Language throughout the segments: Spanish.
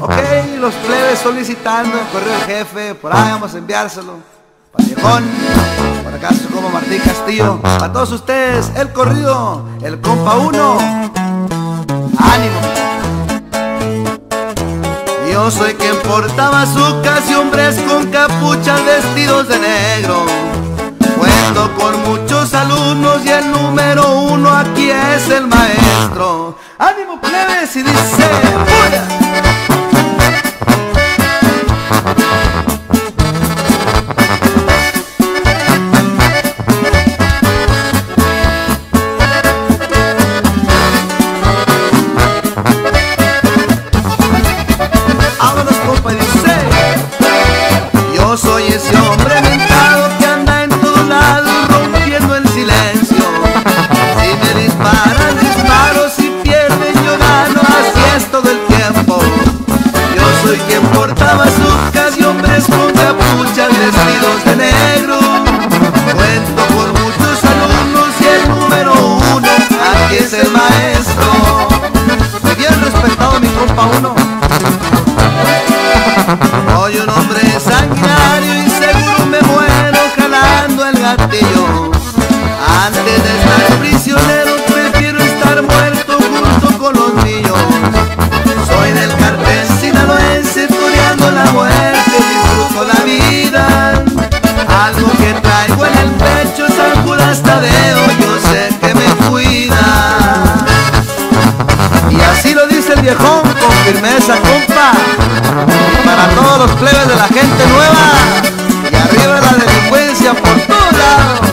Ok, los plebes solicitando el correo del jefe, por ahí vamos a enviárselo. Para Viejón, por acá su compa Martín Castillo, para todos ustedes, el corrido, el compa 1. ¡Ánimo! Yo soy quien porta bazucas y hombres con capuchas vestidos de negro. Cuento con muchos alumnos y el número 1 aquí es el maestro. ¡Ánimo, plebes! Y dice ¡fuera! Vámonos, compa, y dice: yo soy ese hombre mentado que anda en todos lados rompiendo el silencio. Si me disparan, disparo, si pierden, yo gano, así es todo el tiempo. Yo soy quien porta bazucas y hombres con capuchas vestidos de negro. Cuento con muchos alumnos y el número 1 aquí es el maestro. Muy bien respetado mi compa 1. Soy un hombre sanguinario y seguro me muero jalando el gatillo. Antes de estar prisionero prefiero estar muerto junto con los míos. Soy del cartel sinaloense toreando la muerte, disfruto la vida. Algo que traigo en el pecho es San Judas Tadeo, yo sé que me cuida. Y así lo dice el Viejón con firmeza, compa. Para todos los plebes de la gente nueva, y arriba la delincuencia por todos lados.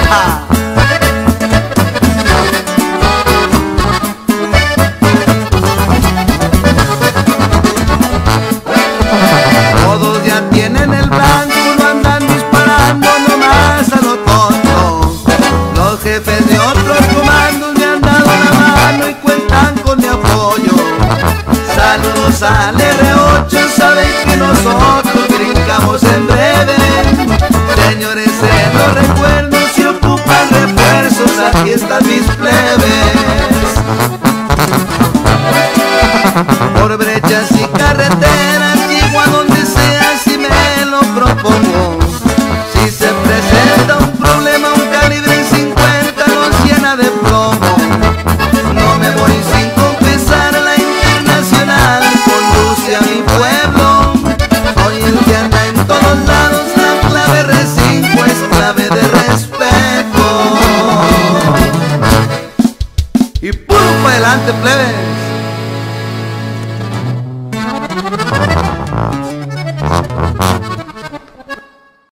Todos ya tienen el blanco, no andan disparando nomás a lo tonto. Los jefes de otros comandos me han dado la mano y cuentan con mi apoyo. Saludos al R8, saben que nosotros brincamos en breve. Señores, se los recuerdo, si ocupan refuerzos, aquí están mis plebes.